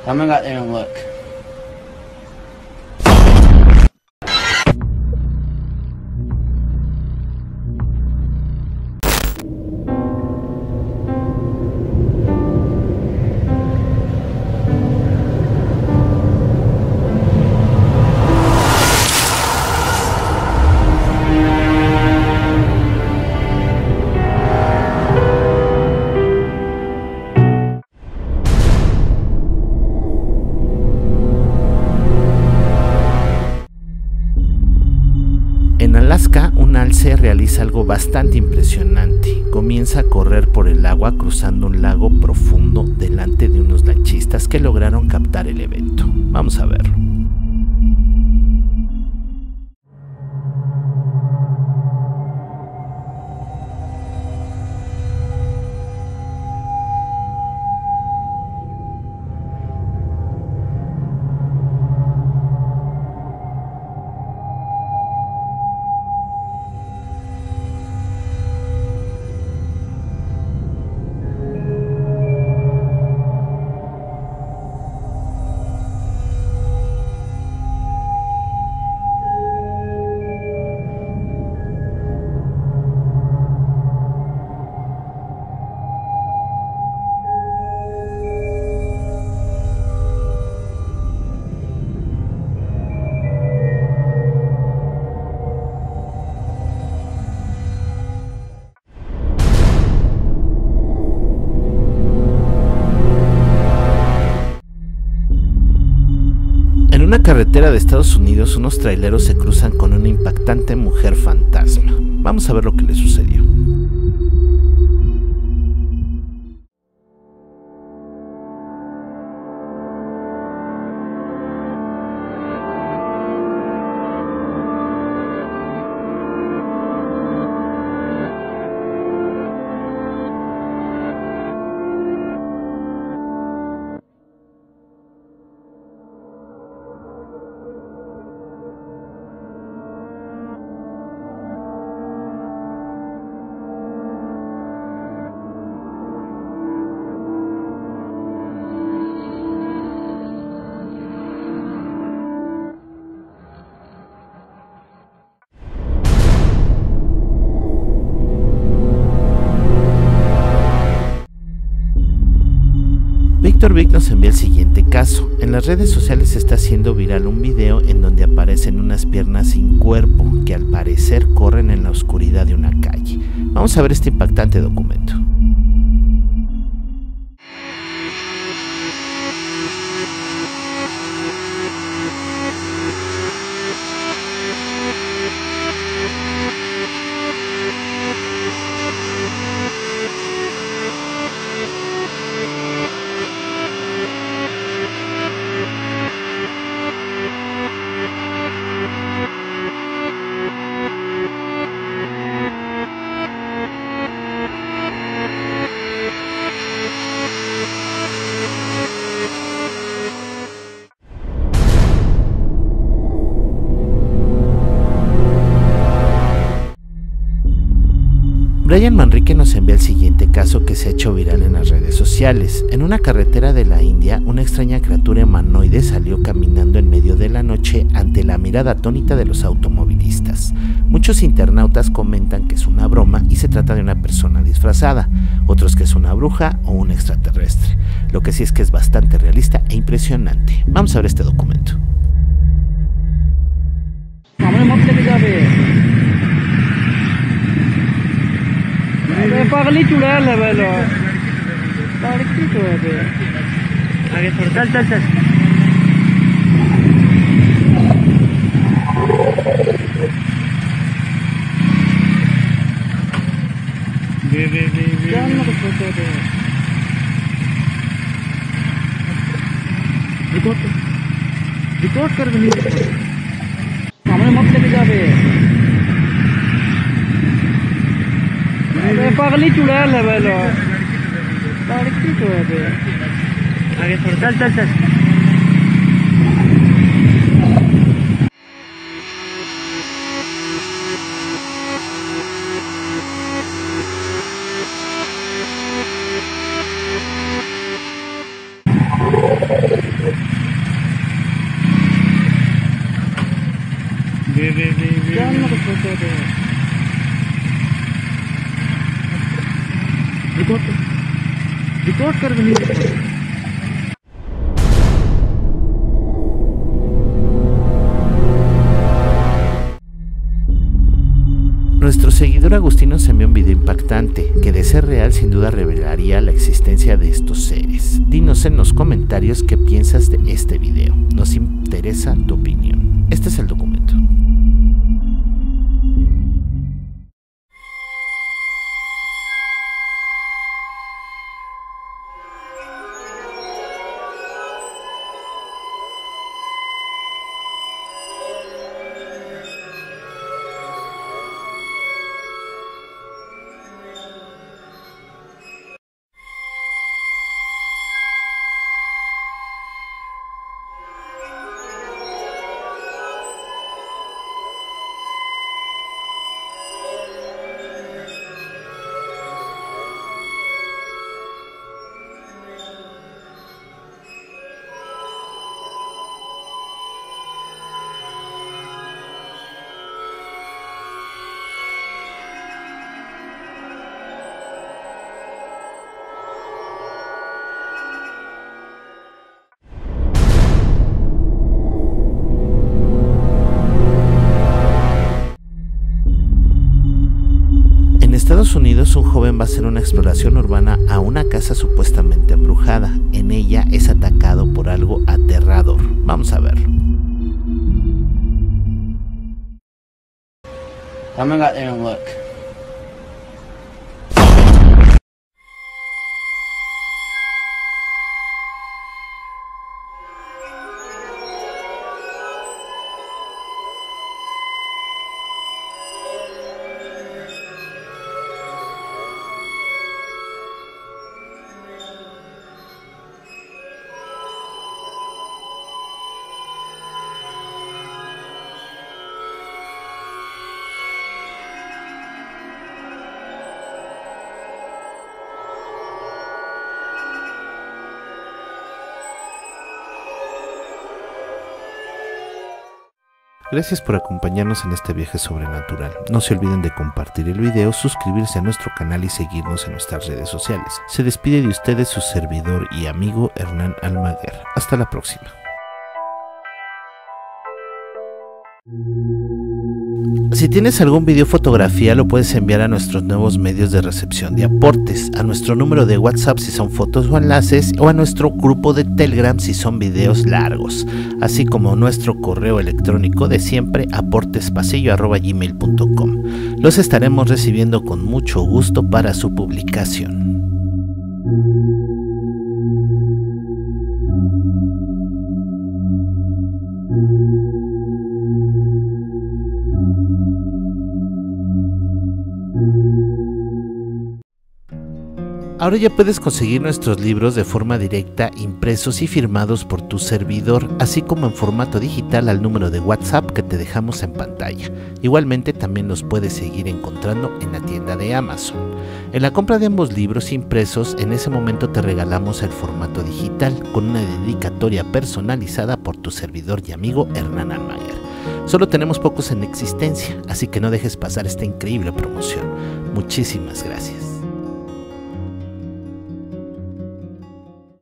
I'm gonna go out there and look. En Alaska, un alce realiza algo bastante impresionante. Comienza a correr por el agua cruzando un lago profundo delante de unos lanchistas que lograron captar el evento. Vamos a verlo. En una carretera de Estados Unidos, unos traileros se cruzan con una impactante mujer fantasma. Vamos a ver lo que le sucedió. Víctor Vic nos envía el siguiente caso. En las redes sociales se está haciendo viral un video en donde aparecen unas piernas sin cuerpo que al parecer corren en la oscuridad de una calle. Vamos a ver este impactante documento. Brian Manrique nos envía el siguiente caso que se ha hecho viral en las redes sociales. En una carretera de la India, una extraña criatura humanoide salió caminando en medio de la noche ante la mirada atónita de los automovilistas. Muchos internautas comentan que es una broma y se trata de una persona disfrazada, otros que es una bruja o un extraterrestre. Lo que sí es que es bastante realista e impresionante. Vamos a ver este documento. पागली चुड़ा लेवल लड़की तो है आगे थोड़ा चल चल चल क्या ना कुछ सोचो तो रिकॉर्ड कर रही सामने मत लेके जावे पागली चुड़ा लेवल लड़की तो है आगे थोड़ा चल चल चल jangan foto deh. Record कर भी नहीं. Nuestro seguidor Agustín nos envió un video impactante, que de ser real sin duda revelaría la existencia de estos seres. Dinos en los comentarios qué piensas de este video, nos interesa tu opinión. Este es el documento. En Estados Unidos, un joven va a hacer una exploración urbana a una casa supuestamente embrujada. En ella es atacado por algo aterrador. Vamos a verlo. I'm gonna go there and look. Gracias por acompañarnos en este viaje sobrenatural. No se olviden de compartir el video, suscribirse a nuestro canal y seguirnos en nuestras redes sociales. Se despide de ustedes su servidor y amigo Hernán Almaguer. Hasta la próxima. Si tienes algún video o fotografía, lo puedes enviar a nuestros nuevos medios de recepción de aportes, a nuestro número de WhatsApp si son fotos o enlaces, o a nuestro grupo de Telegram si son videos largos, así como nuestro correo electrónico de siempre, aportespasillo@gmail.com. Los estaremos recibiendo con mucho gusto para su publicación. Ahora ya puedes conseguir nuestros libros de forma directa, impresos y firmados por tu servidor, así como en formato digital al número de WhatsApp que te dejamos en pantalla. Igualmente también los puedes seguir encontrando en la tienda de Amazon. En la compra de ambos libros impresos, en ese momento te regalamos el formato digital con una dedicatoria personalizada por tu servidor y amigo Hernán Almaguer. Solo tenemos pocos en existencia, así que no dejes pasar esta increíble promoción. Muchísimas gracias.